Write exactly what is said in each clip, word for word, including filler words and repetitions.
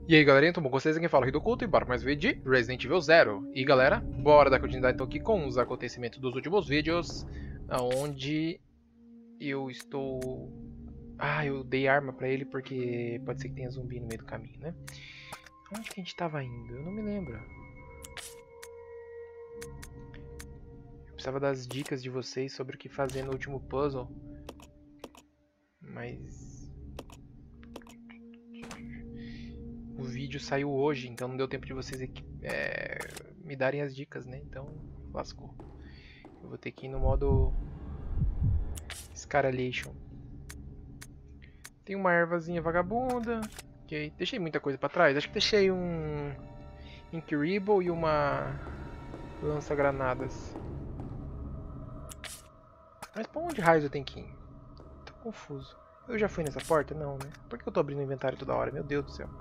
E aí galerinha, tudo bom com vocês? Aqui fala Rido Culto e bora mais um vídeo de Resident Evil Zero. E galera, bora dar continuidade então aqui com os acontecimentos dos últimos vídeos, onde eu estou... Ah, eu dei arma pra ele porque pode ser que tenha zumbi no meio do caminho, né? Onde que a gente tava indo? Eu não me lembro. Eu precisava das dicas de vocês sobre o que fazer no último puzzle. Mas... o vídeo saiu hoje, então não deu tempo de vocês aqui, é, me darem as dicas, né? Então, lascou. Eu vou ter que ir no modo Scaralation. Tem uma ervazinha vagabunda. Ok, deixei muita coisa pra trás. Acho que deixei um Incrible e uma lança-granadas. Mas pra onde raios eu tenho que ir? Tô confuso. Eu já fui nessa porta? Não, né? Por que eu tô abrindo o inventário toda hora? Meu Deus do céu.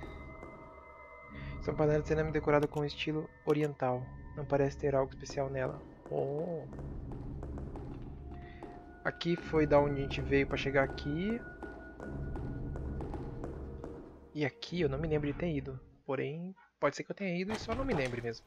São panelas de cerâmica decorada com estilo oriental. Não parece ter algo especial nela. Oh. Aqui foi da onde a gente veio para chegar aqui. E aqui eu não me lembro de ter ido. Porém, pode ser que eu tenha ido e só não me lembre mesmo.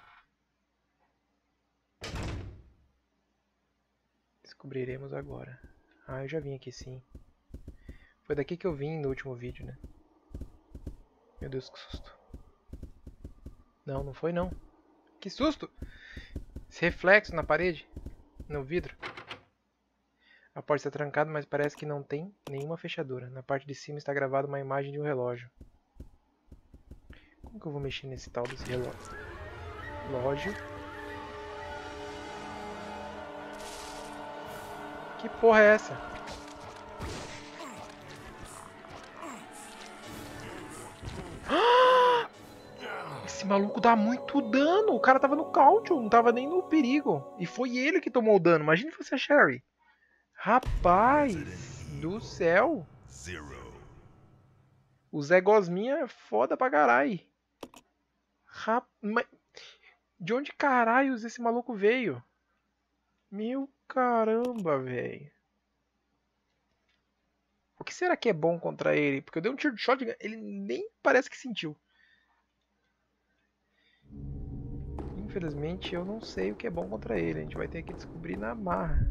Descobriremos agora. Ah, eu já vim aqui sim. Foi daqui que eu vim no último vídeo, né? Meu Deus, que susto. Não, não foi não. Que susto! Esse reflexo na parede, no vidro. A porta está trancada, mas parece que não tem nenhuma fechadura. Na parte de cima está gravada uma imagem de um relógio. Como que eu vou mexer nesse tal desse relógio? Relógio. Que porra é essa? Esse maluco dá muito dano. O cara tava no caution, não tava nem no perigo. E foi ele que tomou o dano. Imagina se fosse a Sherry. Rapaz do céu. O Zé Gosminha é foda pra caralho. Rap... De onde caralhos esse maluco veio? Meu caramba, velho. O que será que é bom contra ele? Porque eu dei um tiro de shotgun, ele nem parece que sentiu. Infelizmente eu não sei o que é bom contra ele. A gente vai ter que descobrir na marra.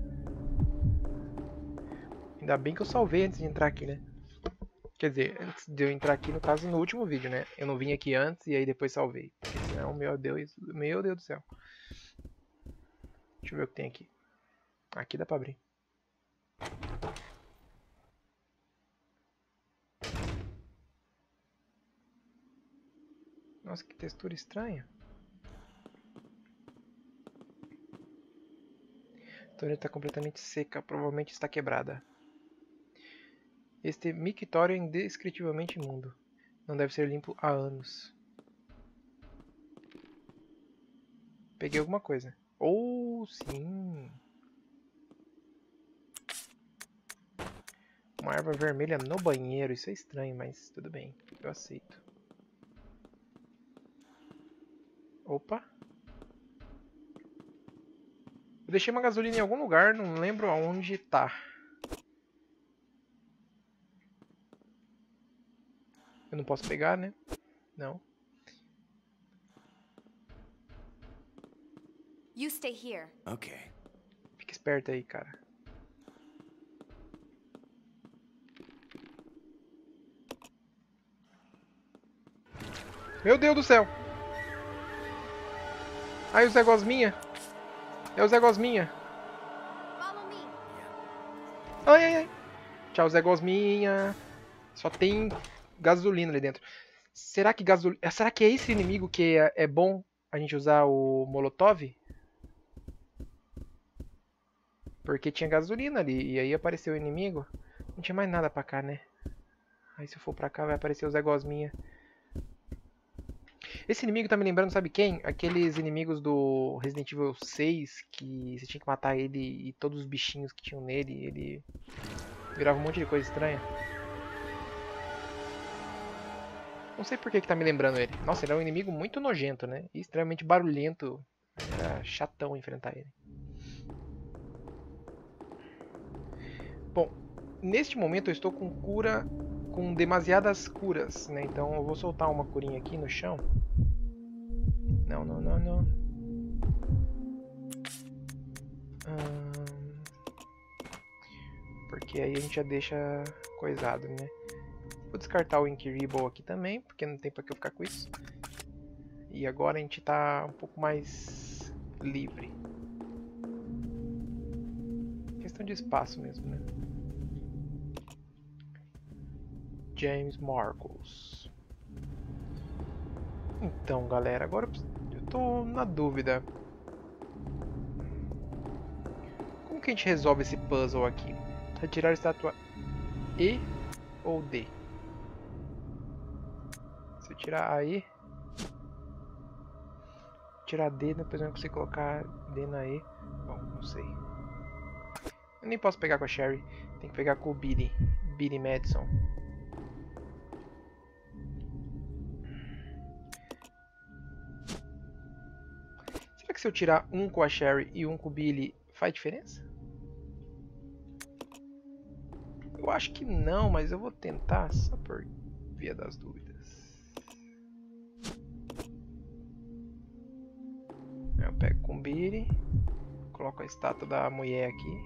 Ainda bem que eu salvei antes de entrar aqui, né? Quer dizer, antes de eu entrar aqui, no caso, no último vídeo, né? Eu não vim aqui antes e aí depois salvei. Porque senão, meu Deus, meu Deus do céu. Deixa eu ver o que tem aqui. Aqui dá pra abrir. Nossa, que textura estranha. A torneira está completamente seca, provavelmente está quebrada. Este mictório é indescritivelmente imundo. Não deve ser limpo há anos. Peguei alguma coisa. Oh, sim. Uma erva vermelha no banheiro. Isso é estranho, mas tudo bem. Eu aceito. Opa. Eu deixei uma gasolina em algum lugar, não lembro aonde tá. Eu não posso pegar, né? Não. You stay here. Okay. Fica esperto aí, cara. Meu Deus do céu! Ai, o Zé Gosminha! É o Zé Gosminha! Follow me. Ai, ai, ai! Tchau, Zé Gosminha! Só tem gasolina ali dentro. Será que gasol... Será que é esse inimigo que é, é bom a gente usar o Molotov? Porque tinha gasolina ali e aí apareceu o inimigo. Não tinha mais nada pra cá, né? Aí se eu for pra cá vai aparecer o Zé Gosminha. Esse inimigo tá me lembrando, sabe quem? Aqueles inimigos do Resident Evil seis, que você tinha que matar ele e todos os bichinhos que tinham nele, ele virava um monte de coisa estranha. Não sei por que que tá me lembrando ele. Nossa, ele é um inimigo muito nojento, né? E extremamente barulhento. Era chatão enfrentar ele. Bom, neste momento eu estou com cura com demasiadas curas, né? Então eu vou soltar uma curinha aqui no chão. Não, não, não, não. Hum, porque aí a gente já deixa coisado, né? Vou descartar o Inquirible aqui também, porque não tem pra que eu ficar com isso. E agora a gente tá um pouco mais livre. Questão de espaço mesmo, né? James Marcos. Então, galera, agora eu tô na dúvida. Como que a gente resolve esse puzzle aqui? Retirar a estátua E ou D? Se eu tirar a E, tirar D, depois eu não consigo colocar D na E. Bom, não sei. Eu nem posso pegar com a Sherry. Tem que pegar com o Billy. Billy Madison. Será que se eu tirar um com a Sherry e um com o Billy, faz diferença? Eu acho que não, mas eu vou tentar só por via das dúvidas. Eu pego com o Billy, coloco a estátua da mulher aqui.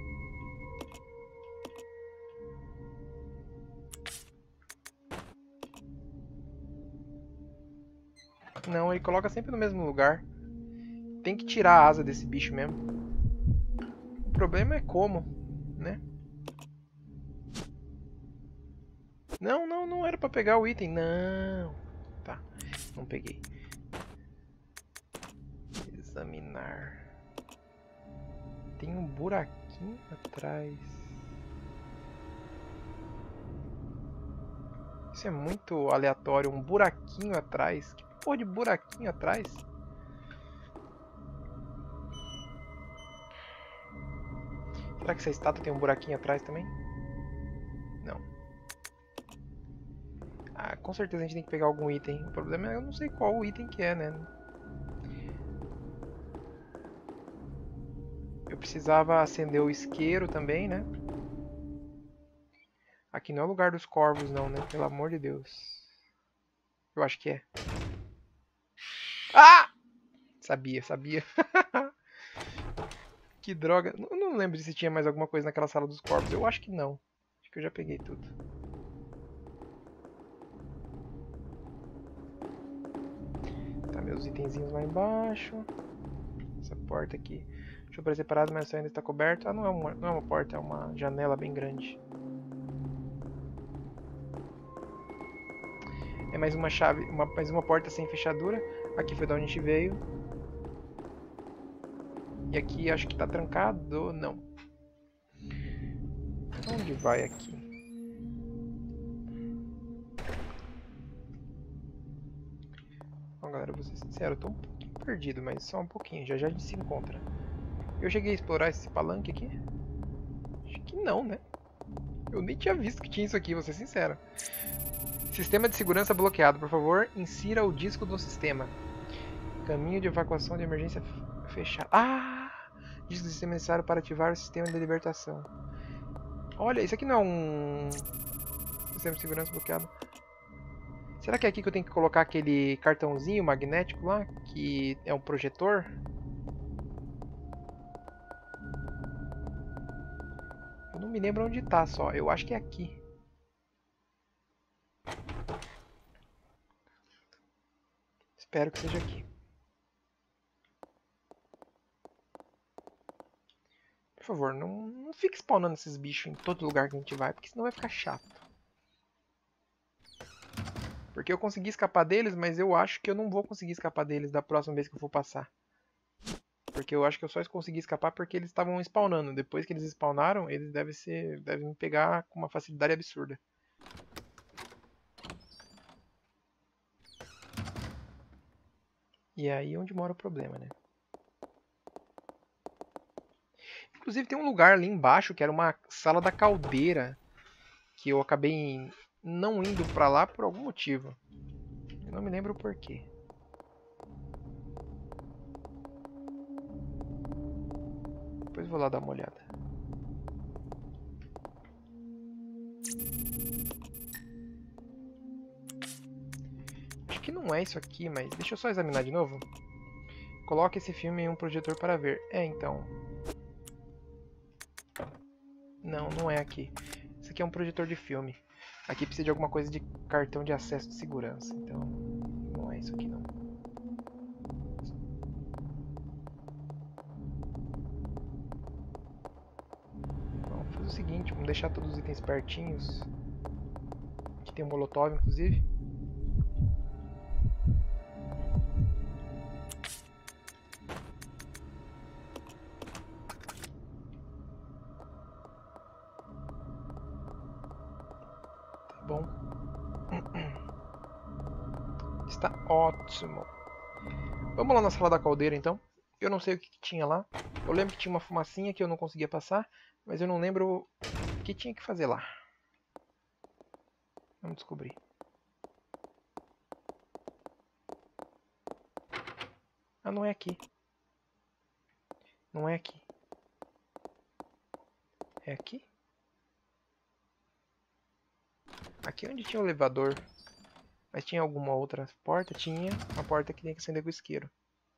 Não, ele coloca sempre no mesmo lugar. Tem que tirar a asa desse bicho mesmo. O problema é como, né? Não, não, não era pra pegar o item. Não. Tá, não peguei. Examinar. Tem um buraquinho atrás. Isso é muito aleatório. Um buraquinho atrás. Que porra de buraquinho atrás? Será que essa estátua tem um buraquinho atrás também? Não. Ah, com certeza a gente tem que pegar algum item. O problema é que eu não sei qual o item que é, né? Eu precisava acender o isqueiro também, né? Aqui não é o lugar dos corvos não, né? Pelo amor de Deus. Eu acho que é. Ah! Sabia, sabia. Que droga. Eu não lembro se tinha mais alguma coisa naquela sala dos corvos. Eu acho que não. Acho que eu já peguei tudo. Tá, meus itenzinhos lá embaixo. Essa porta aqui. Deixa eu parecer parado, mas ainda está coberto. Ah, não é, uma, não é uma porta, é uma janela bem grande. É mais uma chave, uma, mais uma porta sem fechadura. Aqui foi da onde a gente veio. E aqui acho que tá trancado. Não. Onde vai aqui? Bom, galera, vou ser sincero, eu tô um pouquinho perdido, mas só um pouquinho. Já já a gente se encontra. Eu cheguei a explorar esse palanque aqui? Acho que não, né? Eu nem tinha visto que tinha isso aqui, vou ser sincero. Sistema de segurança bloqueado. Por favor, insira o disco do sistema. Caminho de evacuação de emergência fechado. Ah! Disco do sistema necessário para ativar o sistema de libertação. Olha, isso aqui não é um sistema de segurança bloqueado. Será que é aqui que eu tenho que colocar aquele cartãozinho magnético lá? Que é um projetor? Eu não me lembro onde tá só. Eu acho que é aqui. Espero que seja aqui. Por favor, não, não fique spawnando esses bichos em todo lugar que a gente vai, porque senão vai ficar chato. Porque eu consegui escapar deles, mas eu acho que eu não vou conseguir escapar deles da próxima vez que eu for passar. Porque eu acho que eu só consegui escapar porque eles estavam spawnando. Depois que eles spawnaram, eles devem, ser, devem me pegar com uma facilidade absurda. E é aí onde mora o problema, né? Inclusive tem um lugar ali embaixo que era uma sala da caldeira. Que eu acabei não indo pra lá por algum motivo. Eu não me lembro o porquê. Depois vou lá dar uma olhada. que não é isso aqui, mas deixa eu só examinar de novo. Coloque esse filme em um projetor para ver. É, então... Não, não é aqui. Isso aqui é um projetor de filme. Aqui precisa de alguma coisa de cartão de acesso de segurança. Então, não é isso aqui não. Vamos fazer o seguinte, vamos deixar todos os itens pertinhos. Aqui tem um molotov, inclusive. Bom, está ótimo. Vamos lá na sala da caldeira então. Eu não sei o que, que tinha lá. Eu lembro que tinha uma fumacinha que eu não conseguia passar, mas eu não lembro o que tinha que fazer lá. Vamos descobrir. Ah, não é aqui. Não é aqui. É aqui? Aqui é onde tinha o elevador. Mas tinha alguma outra porta? Tinha uma porta que tinha que acender com isqueiro.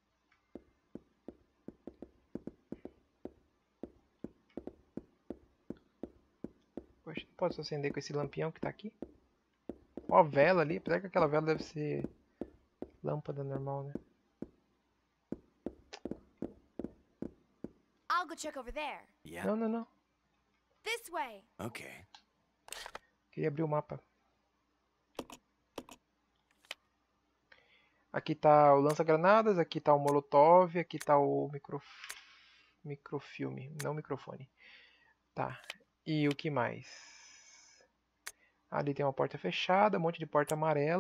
Poxa, não posso acender com esse lampião que tá aqui? Ó, a vela ali. Apesar que aquela vela deve ser lâmpada normal, né? I'll go check over there. Yeah. Não, não, não. This way. Okay. Queria abrir o mapa. Aqui tá o lança-granadas, aqui tá o molotov, aqui tá o micro... microfilme, não microfone. Tá, e o que mais? Ali tem uma porta fechada, um monte de porta amarela.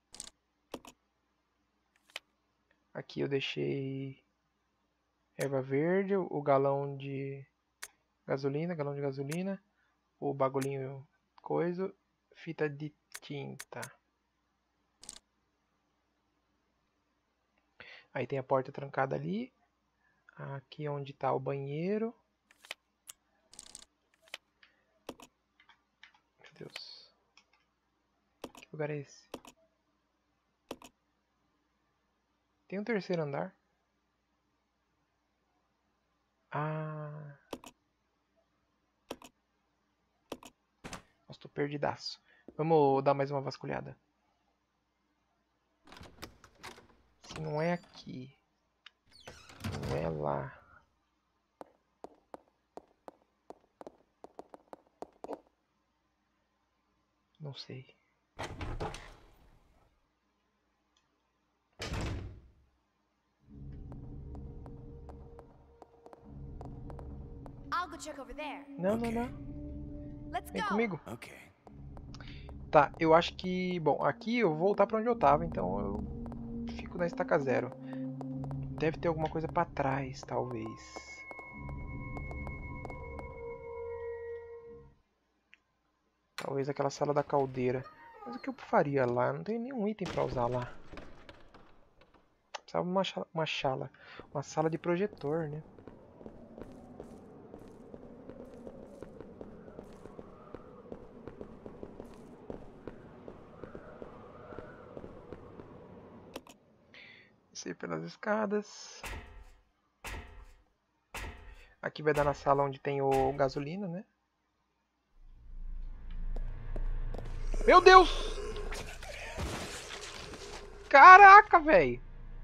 Aqui eu deixei erva verde, o galão de gasolina, galão de gasolina, o bagulhinho coisa, fita de tinta. Aí tem a porta trancada ali. Aqui é onde está o banheiro. Meu Deus. Que lugar é esse? Tem um terceiro andar. Ah. Nossa, tô perdidaço. Vamos dar mais uma vasculhada. Se não é aqui. Não é lá. Não sei. I'll go check over there. Não, Ok. não, não. Let's Vem go. comigo. Okay. Tá, eu acho que... Bom, aqui eu vou voltar pra onde eu tava, então eu fico na estaca zero. Deve ter alguma coisa pra trás, talvez. Talvez aquela sala da caldeira. Mas o que eu faria lá? Não tem nenhum item pra usar lá. Precisava uma, chala- uma chala. Uma sala de projetor, né? Descer pelas escadas. Aqui vai dar na sala onde tem o gasolina, né? Meu Deus! Caraca, velho!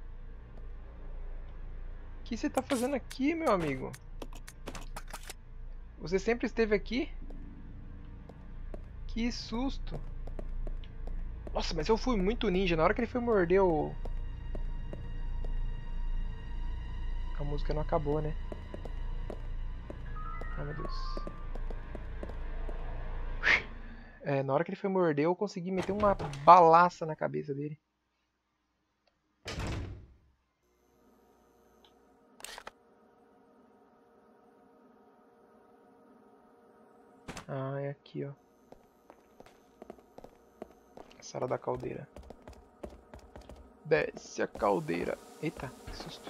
O que você tá fazendo aqui, meu amigo? Você sempre esteve aqui? Que susto! Nossa, mas eu fui muito ninja. Na hora que ele foi morder o... A música não acabou, né? Ai, meu Deus. É, na hora que ele foi morder, eu consegui meter uma balaça na cabeça dele. Ah, é aqui, ó. Sala da caldeira. Desce a caldeira. Eita, que susto.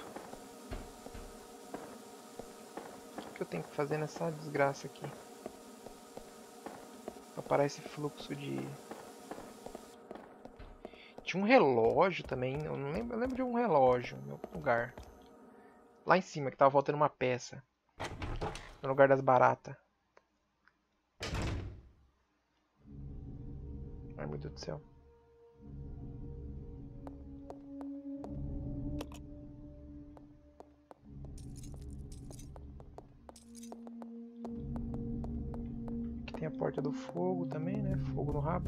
O que eu tenho que fazer nessa desgraça aqui? Pra parar esse fluxo de... Tinha um relógio também. Eu não lembro, eu lembro de um relógio em algum lugar. Lá em cima, que tava faltando uma peça. No lugar das baratas. Ai, meu Deus do céu. Aqui tem a porta do fogo também, né? Fogo no rabo.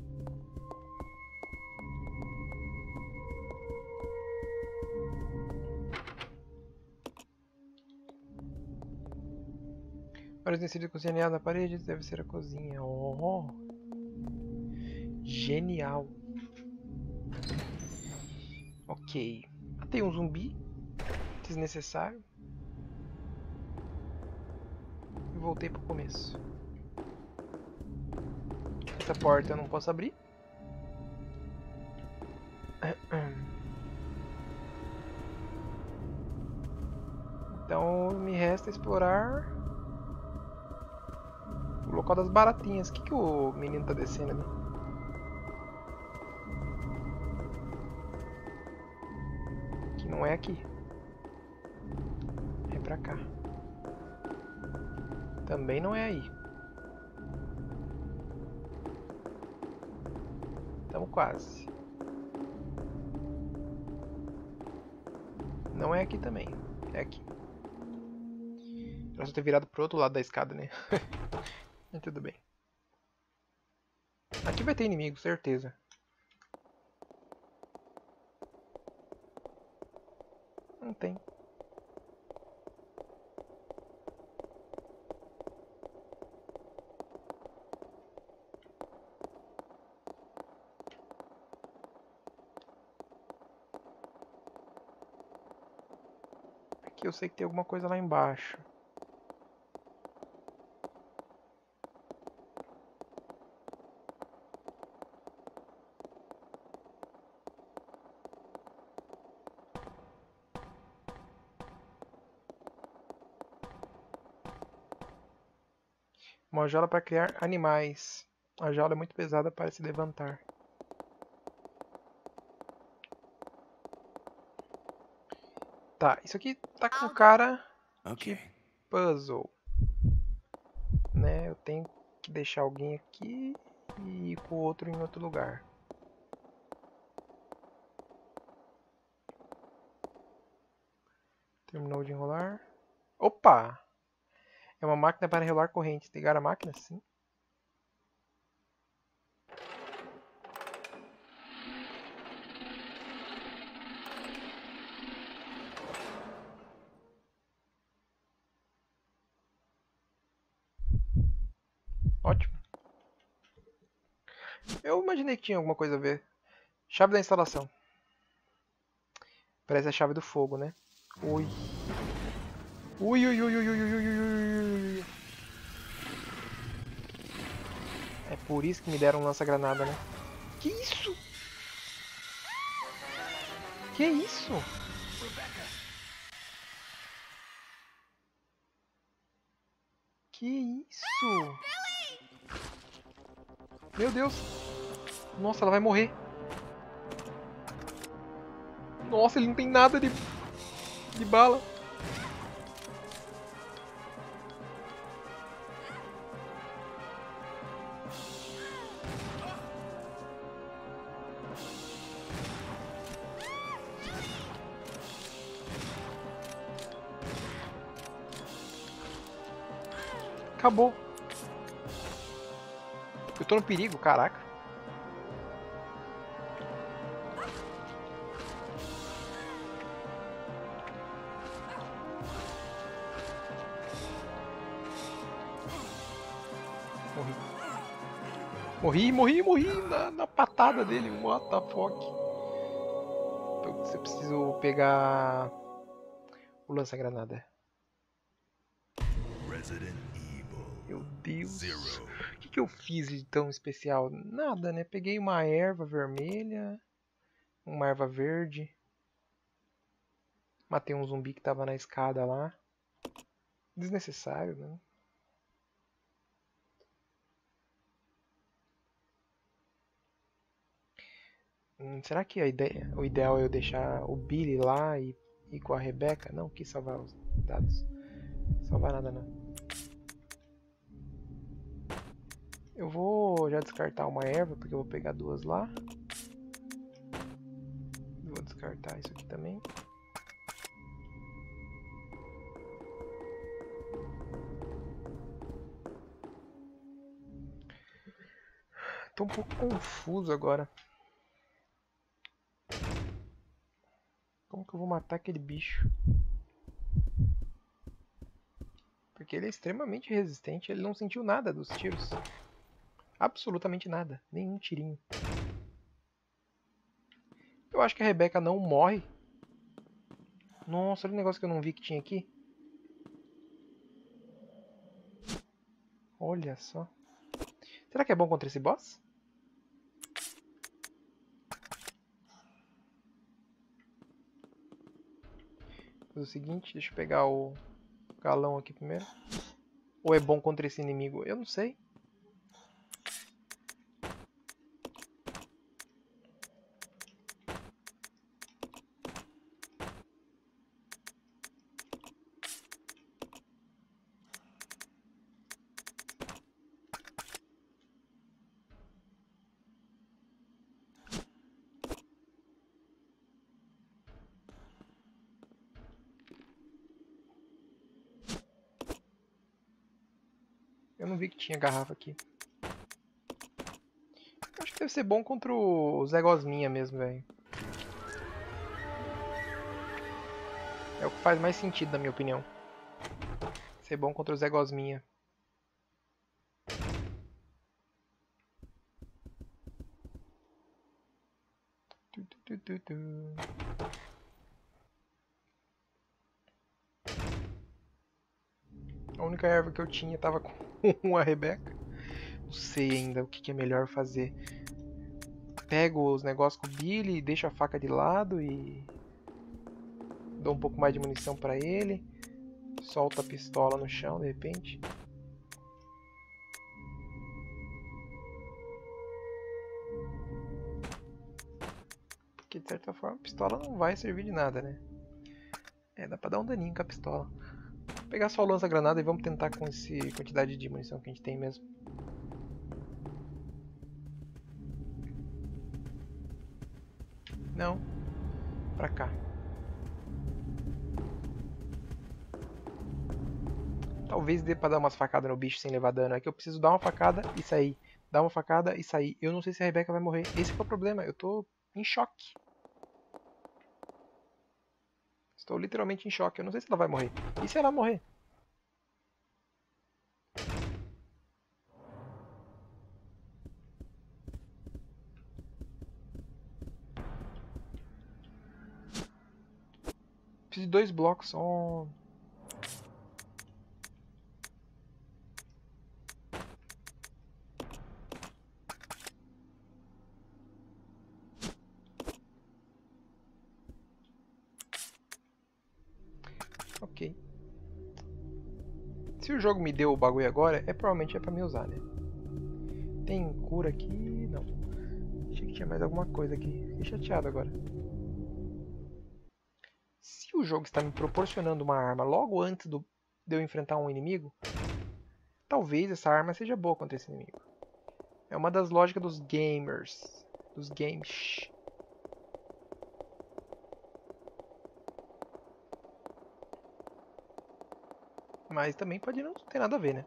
Vários utensílios de cozinha na parede, deve ser a cozinha. Oh! Genial! Ok. Matei um zumbi. Desnecessário. E voltei pro começo. Essa porta eu não posso abrir. Então me resta explorar o local das baratinhas. O que, que o menino tá descendo ali? Que não é aqui. É pra cá. Também não é aí. Tamo quase. Não é aqui também. É aqui. Era só ter virado pro outro lado da escada, né? Mas tudo bem. Aqui vai ter inimigo, certeza. Não tem. Aqui eu sei que tem alguma coisa lá embaixo. Uma jaula para criar animais. A jaula é muito pesada para se levantar. Tá, isso aqui tá com cara de puzzle. Né? Eu tenho que deixar alguém aqui e ir com o outro em outro lugar. Terminou de enrolar. Opa! É uma máquina para enrolar correntes. Ligar a máquina? Sim. Ótimo. Eu imaginei que tinha alguma coisa a ver. Chave da instalação. Parece a chave do fogo, né? Ui. Ui, ui, ui, ui, ui, ui, ui, ui, ui. É por isso que me deram um lança-granada, né? Que isso? Que isso? Que isso? Meu Deus. Nossa, ela vai morrer. Nossa, ele não tem nada de, de bala. Acabou. Eu tô no perigo, caraca. Morri. Morri, morri, morri na, na patada dele. What the fuck? Então, eu preciso pegar o lança-granada. Meu Deus. O que, que eu fiz de tão especial? Nada, né? Peguei uma erva vermelha. Uma erva verde. Matei um zumbi que tava na escada lá. Desnecessário, né? Hum, será que a ideia, o ideal é eu deixar o Billy lá e ir com a Rebecca? Não, quis salvar os dados. Salvar nada não. Eu vou já descartar uma erva, porque eu vou pegar duas lá. Vou descartar isso aqui também. Tô um pouco confuso agora. Como que eu vou matar aquele bicho? Porque ele é extremamente resistente, ele não sentiu nada dos tiros. Absolutamente nada, nenhum tirinho. Eu acho que a Rebecca não morre. Nossa, olha o negócio que eu não vi que tinha aqui. Olha só. Será que é bom contra esse boss? Vou fazer o seguinte, deixa eu pegar o galão aqui primeiro. Ou é bom contra esse inimigo? Eu não sei. Eu não vi que tinha garrafa aqui. Acho que deve ser bom contra o Zé Gosminha mesmo, velho. É o que faz mais sentido, na minha opinião. Ser bom contra o Zé Gosminha. Tu, tu, tu, tu. A única erva que eu tinha tava com a Rebecca. Não sei ainda o que, que é melhor fazer. Pego os negócios com o Billy, deixo a faca de lado e dou um pouco mais de munição pra ele. Solto a pistola no chão de repente. Porque de certa forma a pistola não vai servir de nada, né? É, dá pra dar um daninho com a pistola. Vou pegar só o lança-granada e vamos tentar com essa quantidade de munição que a gente tem mesmo. Não. Pra cá. Talvez dê pra dar umas facadas no bicho sem levar dano. É que eu preciso dar uma facada e sair. Dar uma facada e sair. Eu não sei se a Rebecca vai morrer. Esse que é o problema. Eu tô em choque. Estou literalmente em choque. Eu não sei se ela vai morrer. E se ela morrer? Preciso de dois blocos. Oh. Ok. Se o jogo me deu o bagulho agora, é provavelmente é pra me usar, né? Tem cura aqui? Não. Achei que tinha mais alguma coisa aqui. Fiquei chateado agora. Se o jogo está me proporcionando uma arma logo antes do, de eu enfrentar um inimigo, talvez essa arma seja boa contra esse inimigo. É uma das lógicas dos gamers. Dos games. Mas também pode não ter nada a ver, né?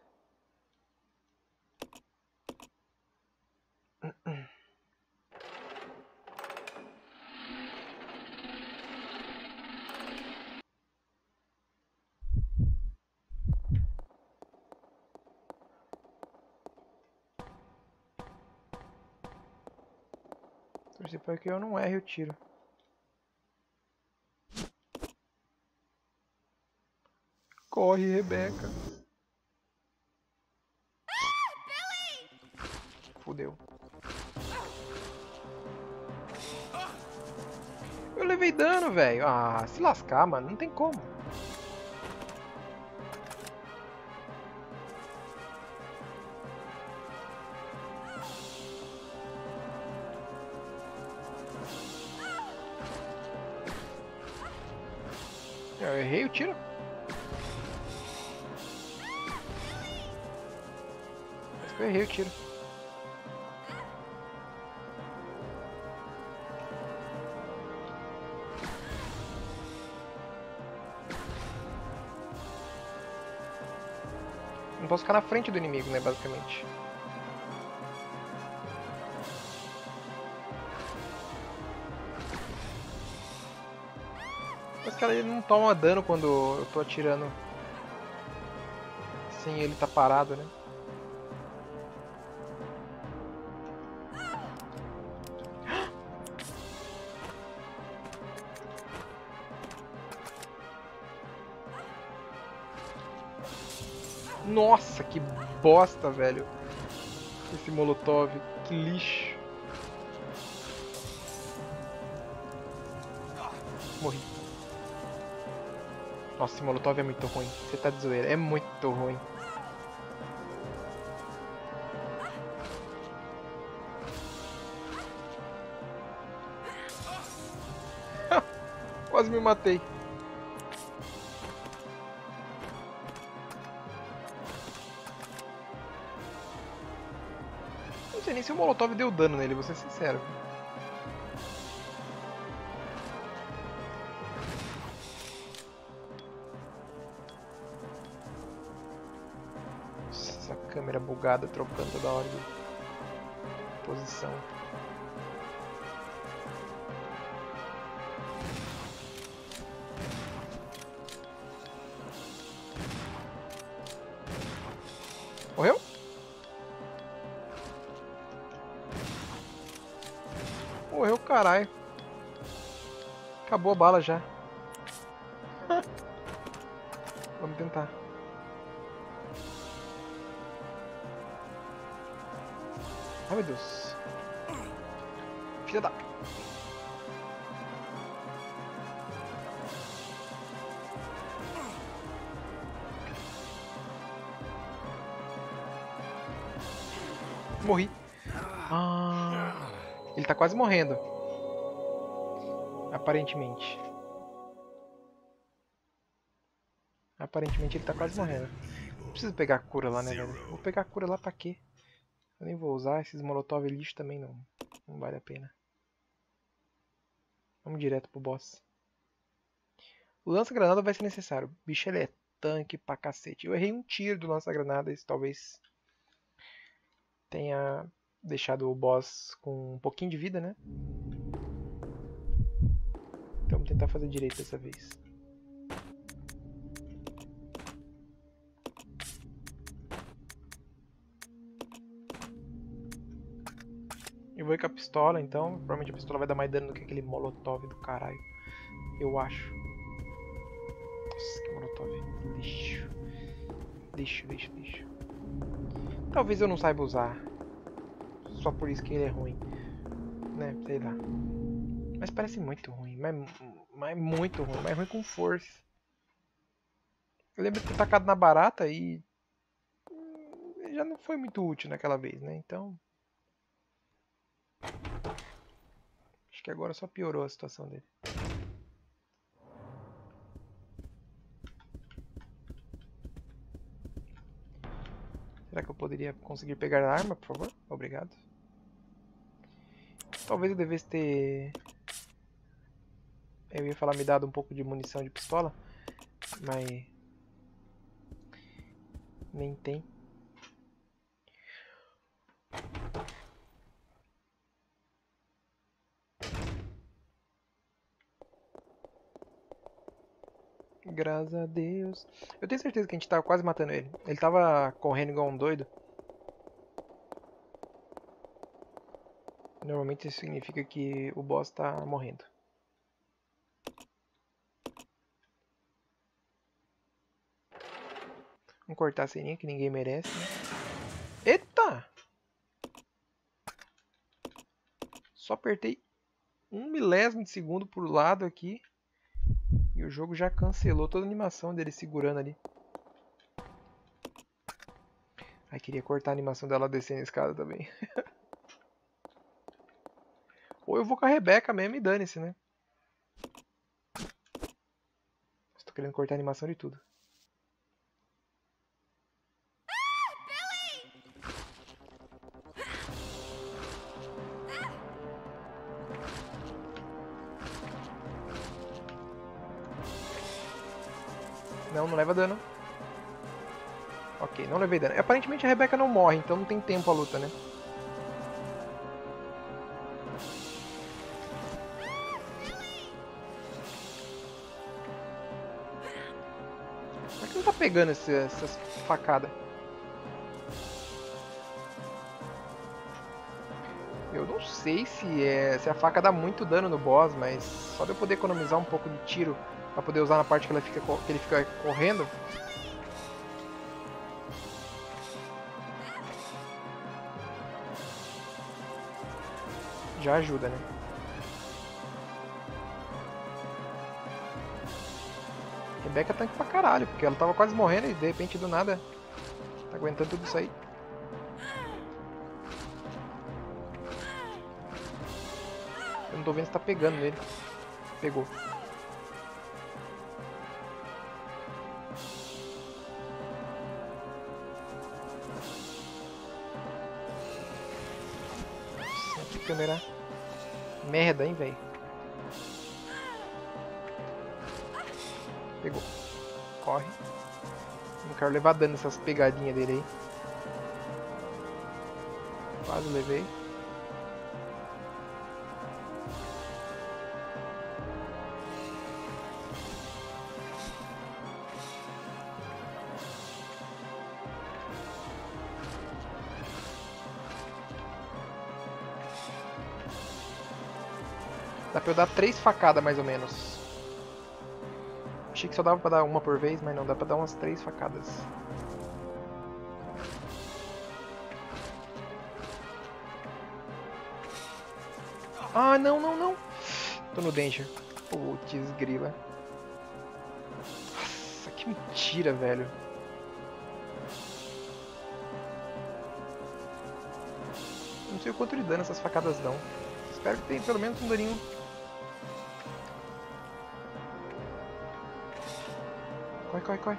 Torcer para que eu não erre o tiro. Corre, Rebecca. Fudeu. Eu levei dano, velho. Ah, se lascar, mano. Não tem como. Eu errei o tiro. Acho que eu errei o tiro. Não posso ficar na frente do inimigo, né, basicamente. Mas cara, ele não toma dano quando eu tô atirando sem ele tá parado, né? Nossa, que bosta, velho. Esse Molotov, que lixo. Morri. Nossa, esse Molotov é muito ruim. Você tá de zoeira, é muito ruim. Quase me matei. Não sei nem se o Molotov deu dano nele, vou ser sincero. Nossa, essa câmera bugada trocando toda hora de posição. Morreu? Morreu, caralho. Acabou a bala já. Vamos tentar. Ai, meu Deus. Filha da... Morri. Ah, ele tá quase morrendo. Aparentemente. Aparentemente ele tá quase morrendo. Não preciso pegar a cura lá, né, velho? Vou pegar a cura lá pra quê? Eu nem vou usar. Esses molotov lixo também não, não vale a pena. Vamos direto pro boss. O lança-granada vai ser necessário. O bicho, ele é tanque pra cacete. Eu errei um tiro do lança-granada. Isso talvez tenha deixado o boss com um pouquinho de vida, né? Então vamos tentar fazer direito dessa vez. Eu vou ir com a pistola, então. Provavelmente a pistola vai dar mais dano do que aquele molotov do caralho. Eu acho. Nossa, que molotov. Lixo. Lixo, lixo, lixo. Talvez eu não saiba usar. Só por isso que ele é ruim. Né, sei lá. Mas parece muito ruim. Mas, mas muito ruim. Mas ruim com força. Eu lembro de ter tacado na barata e... já não foi muito útil naquela vez, né? Então... acho que agora só piorou a situação dele. Será que eu poderia conseguir pegar a arma, por favor? Obrigado. Talvez eu devesse ter... eu ia falar me dado um pouco de munição de pistola, mas... nem tem. Graças a Deus. Eu tenho certeza que a gente tava quase matando ele. Ele tava correndo igual um doido. Normalmente isso significa que o boss tá morrendo. Vamos cortar a ceninha que ninguém merece, né? Eita! Só apertei um milésimo de segundo pro lado aqui. E o jogo já cancelou toda a animação dele segurando ali. Ai, queria cortar a animação dela descendo a escada também. Ou eu vou com a Rebeca mesmo e dane-se, né? Estou querendo cortar a animação de tudo. Não, não leva dano. Ok, não levei dano. Aparentemente a Rebecca não morre, então não tem tempo a luta, né? Por que não tá pegando esse, essas facadas? Eu não sei se, é, se a faca dá muito dano no boss, mas só de eu poder economizar um pouco de tiro pra poder usar na parte que, ela fica, que ele fica correndo. Já ajuda, né? Rebecca tanque pra caralho, porque ela tava quase morrendo e de repente do nada tá aguentando tudo isso aí. Eu não tô vendo se tá pegando nele. Pegou. Nossa, que câmera merda, hein, velho. Pegou. Corre. Não quero levar dano nessas pegadinhas dele aí. Quase levei. Dá pra eu dar três facadas mais ou menos. Achei que só dava pra dar uma por vez, mas não, dá pra dar umas três facadas. Ah, não, não, não. Tô no danger. Putz, grila. Nossa, que mentira, velho. Não sei o quanto de dano essas facadas dão. Espero que tenha pelo menos um daninho. Corre, corre, corre.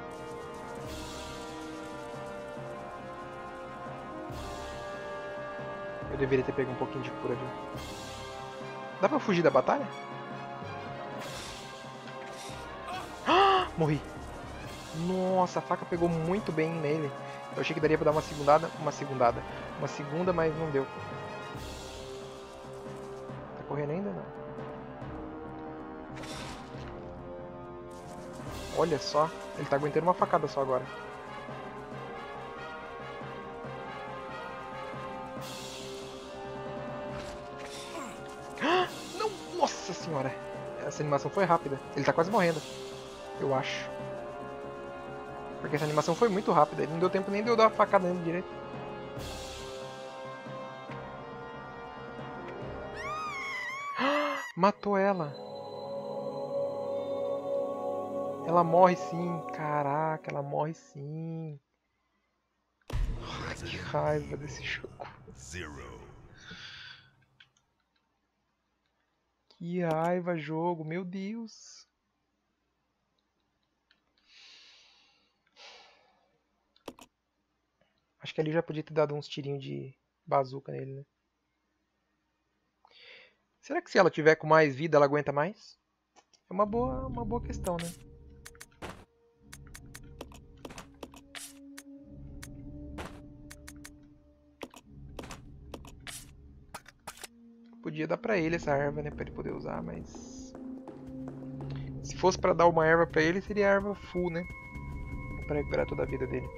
Eu deveria ter pego um pouquinho de cura, viu? Dá pra fugir da batalha? Ah, morri. Nossa, a faca pegou muito bem nele. Eu achei que daria pra dar uma segundada. Uma segundada. Uma segunda, mas não deu. Tá correndo ainda? Não. Olha só. Ele tá aguentando uma facada só agora. Não! Nossa senhora! Essa animação foi rápida. Ele tá quase morrendo. Eu acho. Porque essa animação foi muito rápida. Ele não deu tempo nem de eu dar uma facada nele direito. Matou ela. Ela morre sim. Caraca, ela morre sim. Que raiva desse jogo. Que raiva, jogo. Meu Deus. Acho que ali já podia ter dado uns tirinhos de bazuca nele, né? Será que se ela tiver com mais vida, ela aguenta mais? É uma boa, uma boa questão, né? Podia dar pra ele essa erva, né? Pra ele poder usar, mas... Se fosse pra dar uma erva pra ele, seria a erva full, né? Pra recuperar toda a vida dele.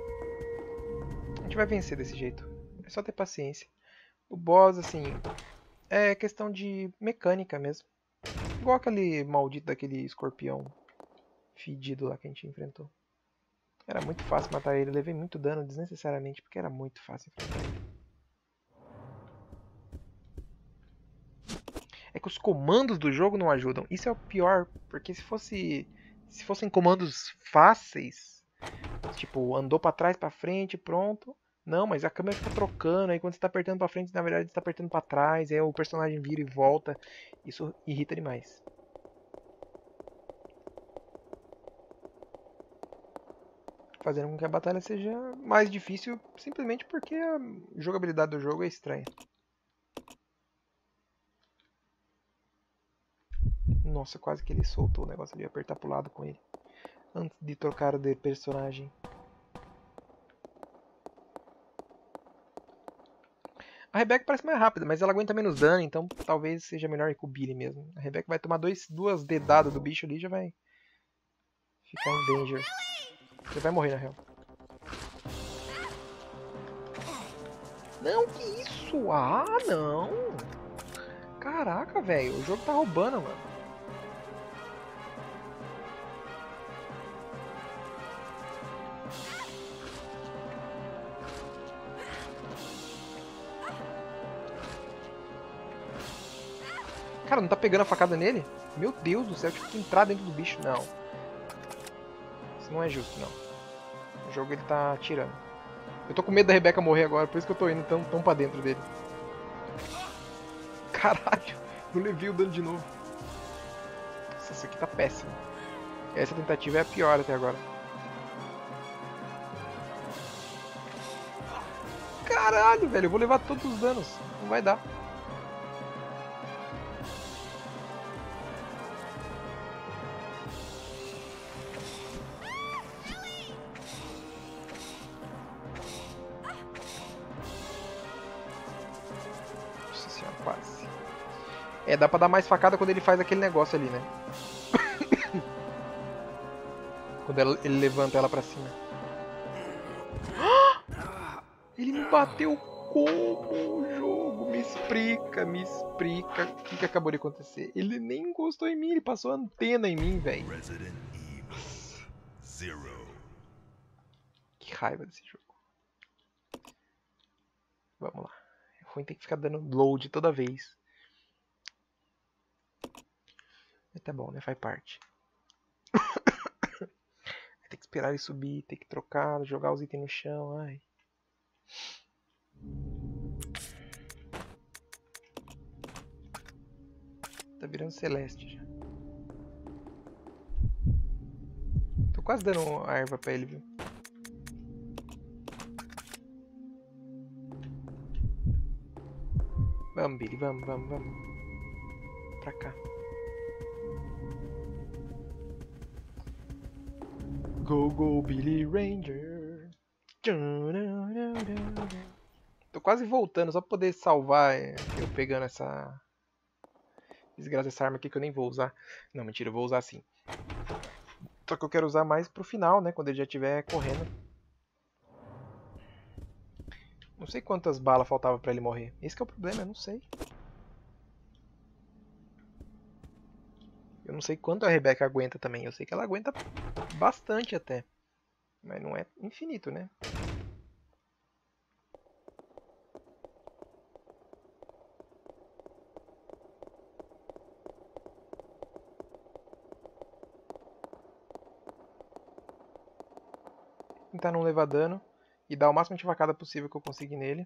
A gente vai vencer desse jeito. É só ter paciência. O boss, assim... É questão de mecânica mesmo. Igual aquele maldito daquele escorpião fedido lá que a gente enfrentou. Era muito fácil matar ele. Eu levei muito dano desnecessariamente, porque era muito fácil enfrentar ele. É que os comandos do jogo não ajudam. Isso é o pior, porque se fosse... Se fossem comandos fáceis, tipo, andou pra trás, pra frente, pronto. Não, mas a câmera fica trocando, aí quando você tá apertando pra frente, na verdade você tá apertando pra trás, aí o personagem vira e volta. Isso irrita demais. fazendo com que a batalha seja mais difícil, simplesmente porque a jogabilidade do jogo é estranha. Nossa, quase que ele soltou o negócio ali, apertar pro lado com ele. Antes de trocar de personagem. A Rebecca parece mais rápida, mas ela aguenta menos dano, então talvez seja melhor ir com o Billy mesmo. A Rebecca vai tomar dois, duas dedadas do bicho ali e já vai ficar em danger. Você vai morrer na real. Não, que isso? Ah, não! Caraca, velho, o jogo tá roubando, mano. Cara, não tá pegando a facada nele? Meu Deus do céu, eu tive que entrar dentro do bicho. Não. Isso não é justo, não. O jogo ele tá atirando. Eu tô com medo da Rebecca morrer agora, por isso que eu tô indo tão, tão pra dentro dele. Caralho, eu levei o dano de novo. Nossa, isso aqui tá péssimo. Essa tentativa é a pior até agora. Caralho, velho, eu vou levar todos os danos. Não vai dar. Nossa senhora, quase. É, dá pra dar mais facada quando ele faz aquele negócio ali, né? Quando ela- ele levanta ela pra cima. Ele me bateu como o jogo? Me explica, me explica o que, que acabou de acontecer. Ele nem encostou em mim, ele passou a antena em mim, velho. Que raiva desse jogo. Vamos lá. É ruim ter que ficar dando load toda vez. Mas tá bom, né? Faz parte. Tem que esperar ele subir, tem que trocar, jogar os itens no chão. Ai. Tá virando celeste já. Tô quase dando a erva pra ele, viu? Vamos, Billy, vamos, vamos, vamos. Pra cá. Go, go, Billy Ranger. Tô quase voltando, só pra poder salvar eu pegando essa... Desgraça dessa arma aqui que eu nem vou usar. Não, mentira, eu vou usar sim. Só que eu quero usar mais pro final, né? Quando ele já estiver correndo. Não sei quantas balas faltava pra ele morrer. Esse que é o problema, eu não sei. Eu não sei quanto a Rebecca aguenta também. Eu sei que ela aguenta bastante até. Mas não é infinito, né? Tentar não levar dano. E dar o máximo de facada possível que eu conseguir nele.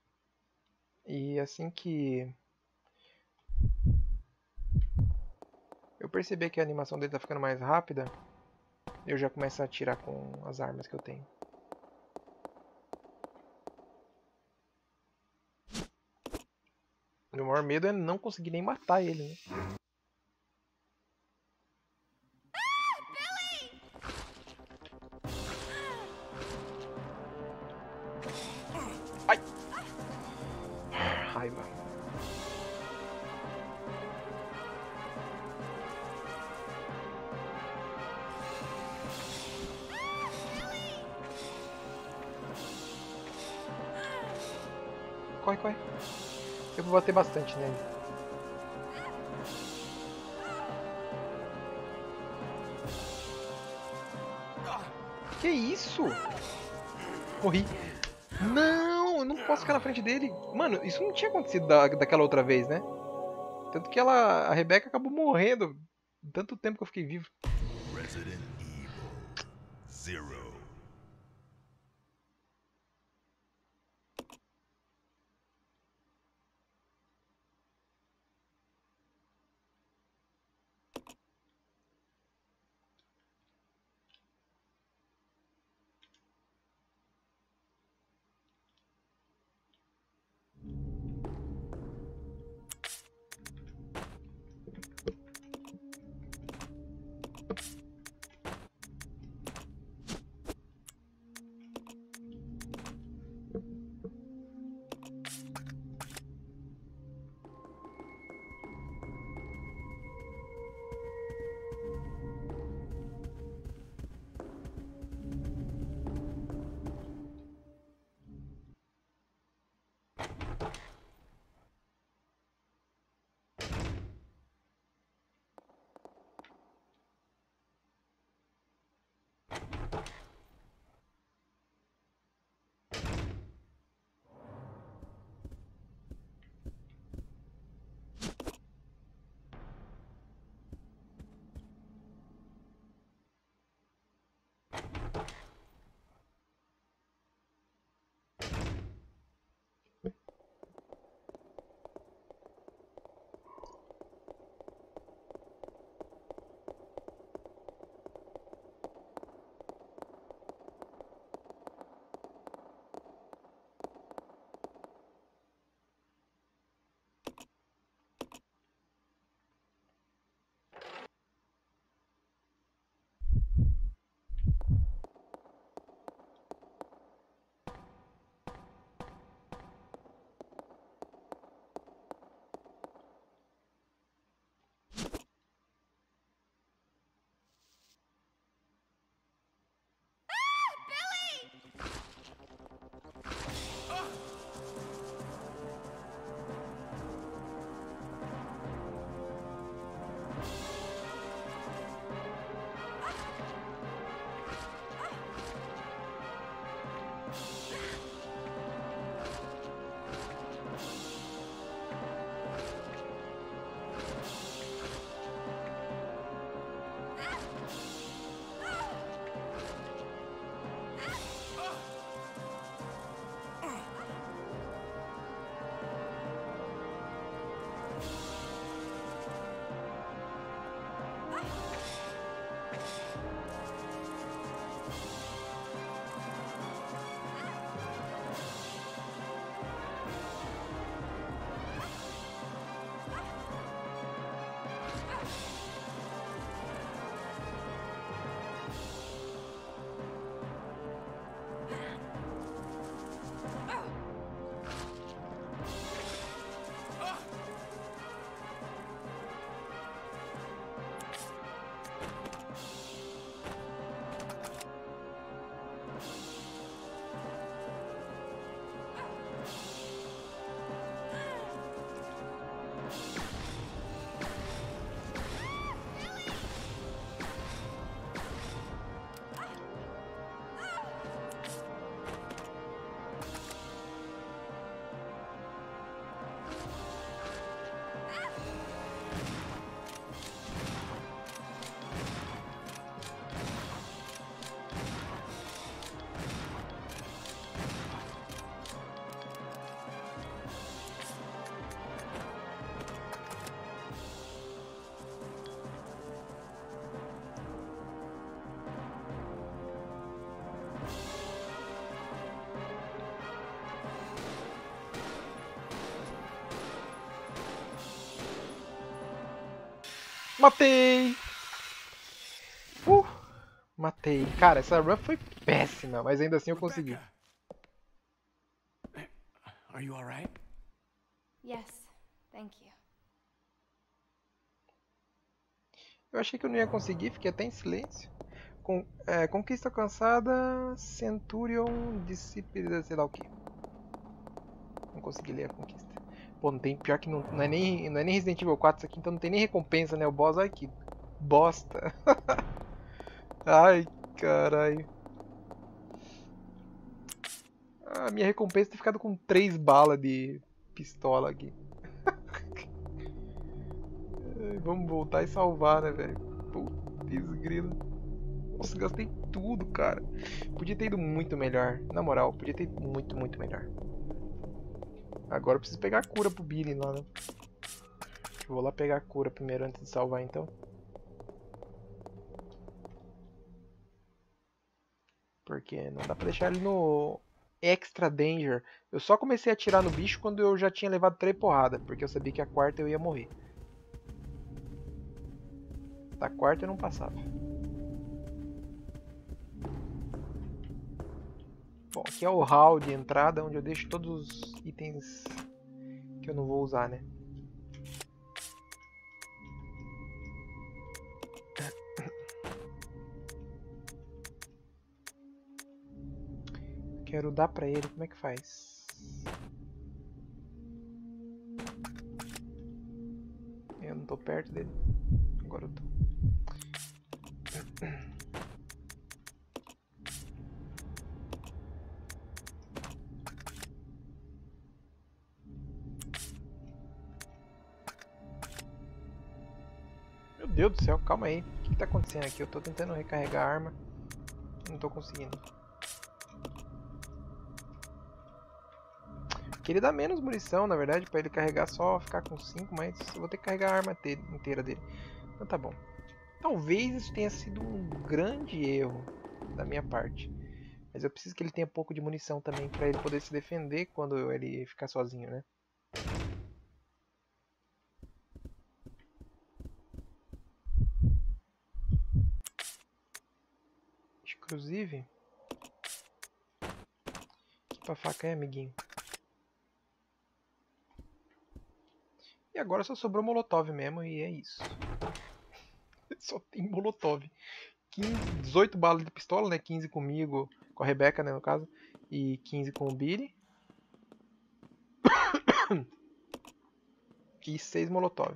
E assim que eu perceber que a animação dele tá ficando mais rápida, eu já começo a atirar com as armas que eu tenho. Meu maior medo é não conseguir nem matar ele, né? Ai! Raiva. Corre, corre. Eu vou bater bastante nele. Que isso? Morri. Não, eu não posso ficar na frente dele. Mano, isso não tinha acontecido da, daquela outra vez, né? Tanto que ela, a Rebecca acabou morrendo. Tanto tempo que eu fiquei vivo. Resident Evil Zero. Matei! Uh, matei. Cara, essa run foi péssima, mas ainda assim eu consegui. Rebecca. Are you alright? Yes, thank you. Eu achei que eu não ia conseguir, fiquei até em silêncio. Com, é, conquista alcançada, Centurion, discípula, sei lá o que. Não consegui ler a conquista. Pô, não tem, pior que não, não, é nem, não é nem Resident Evil quatro isso aqui, então não tem nem recompensa, né? O boss, ai que bosta. Ai, caralho. A minha recompensa tem ficado com três balas de pistola aqui. Ai, vamos voltar e salvar, né, velho? Putz, grilo. Nossa, gastei tudo, cara. Podia ter ido muito melhor. Na moral, podia ter ido muito, muito melhor. Agora eu preciso pegar a cura pro Billy lá, né? Eu vou lá pegar a cura primeiro antes de salvar, então. Porque não dá pra deixar ele no Extra Danger. Eu só comecei a atirar no bicho quando eu já tinha levado três porradas. Porque eu sabia que a quarta eu ia morrer. Da quarta eu não passava. Bom, aqui é o hall de entrada, onde eu deixo todos os itens que eu não vou usar, né? Quero dar pra ele, como é que faz? Eu não tô perto dele. Agora eu tô. Meu Deus do céu, calma aí. O que, que tá acontecendo aqui? Eu tô tentando recarregar a arma. Não tô conseguindo. Queria dar menos munição, na verdade, pra ele carregar só ficar com cinco, mas eu vou ter que carregar a arma inteira dele. Então tá bom. Talvez isso tenha sido um grande erro da minha parte. Mas eu preciso que ele tenha pouco de munição também pra ele poder se defender quando ele ficar sozinho, né? Inclusive... Que pra faca é, amiguinho? E agora só sobrou Molotov mesmo e é isso. Só tem Molotov. quinze, dezoito balas de pistola, né? quinze comigo, com a Rebecca, né, no caso. E quinze com o Billy. E seis Molotov.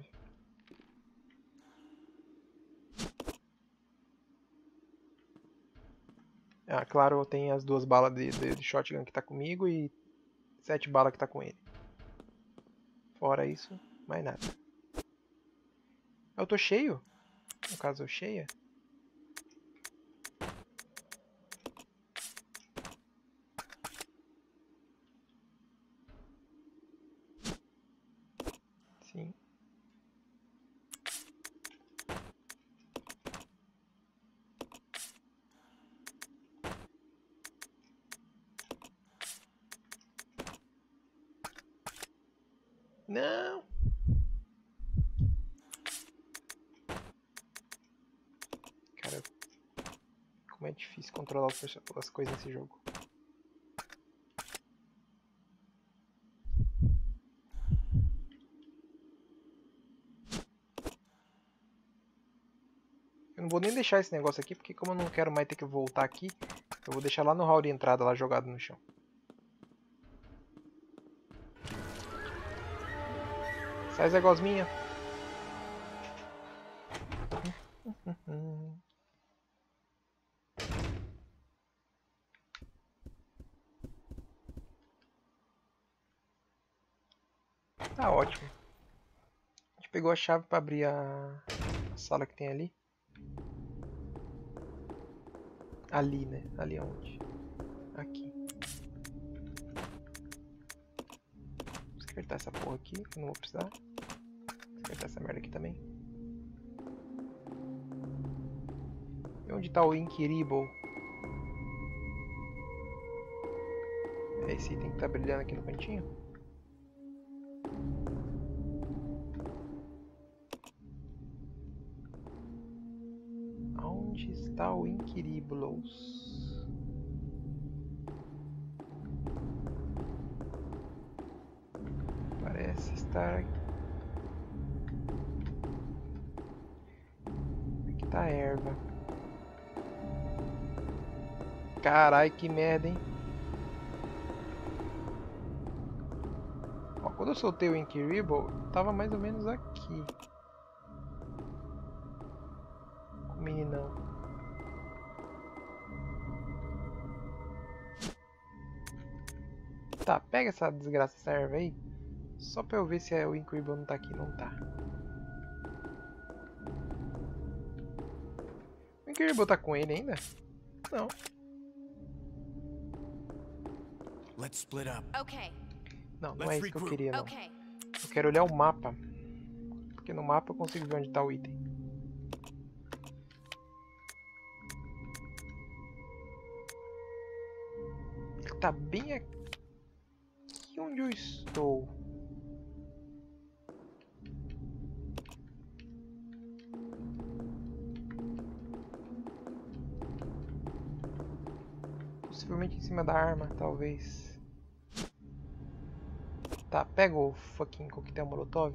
Ah, claro, tem as duas balas de, de, de shotgun que tá comigo e sete balas que tá com ele. Fora isso, mais nada. Eu tô cheio? No caso, cheia? Sim. Não! Cara, como é difícil controlar as coisas nesse jogo. Eu não vou nem deixar esse negócio aqui, porque como eu não quero mais ter que voltar aqui, eu vou deixar lá no hall de entrada, lá jogado no chão. Sai, Zé Gosminha. Tá ótimo. A gente pegou a chave pra abrir a, a sala que tem ali. Ali, né? Ali onde? Aqui. Vou descartar essa porra aqui, que eu não vou precisar. Vou descartar essa merda aqui também. E onde tá o Inquirible? É esse item que tá brilhando aqui no cantinho? Onde está o Inquiribulos? Parece estar aqui. Aqui tá a erva. Carai, que merda, hein? Ó, quando eu soltei o Inquirible, tava mais ou menos aqui. O meninão. Tá, pega essa desgraça, essa erva aí. Só pra eu ver se é o Inquirible não tá aqui. Não tá. O Inquirible tá com ele ainda? Não. Let's split up. Okay. Não, não é isso que eu queria, não. Okay. Eu quero olhar o mapa. Porque no mapa eu consigo ver onde tá o item. Ele tá bem aqui onde eu estou. Possivelmente em cima da arma, talvez. Tá, pega o fucking coquetel molotov.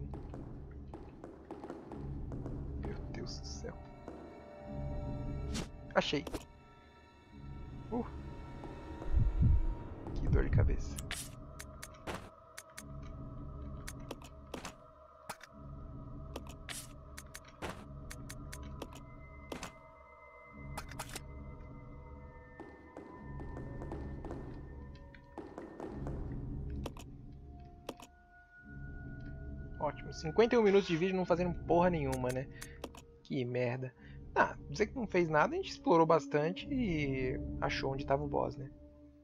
Meu Deus do céu. Achei. Uh. Que dor de cabeça. Ótimo, cinquenta e um minutos de vídeo não fazendo porra nenhuma, né? Que merda. Ah, dizer que não fez nada, a gente explorou bastante e achou onde estava o boss, né?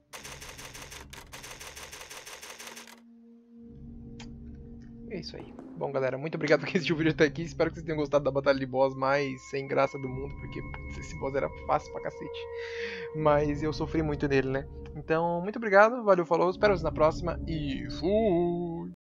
É isso aí. Bom, galera, muito obrigado por assistir o vídeo até aqui. Espero que vocês tenham gostado da batalha de boss mais sem graça do mundo, porque putz, esse boss era fácil pra cacete. Mas eu sofri muito nele, né? Então, muito obrigado, valeu, falou, espero vocês na próxima e fui!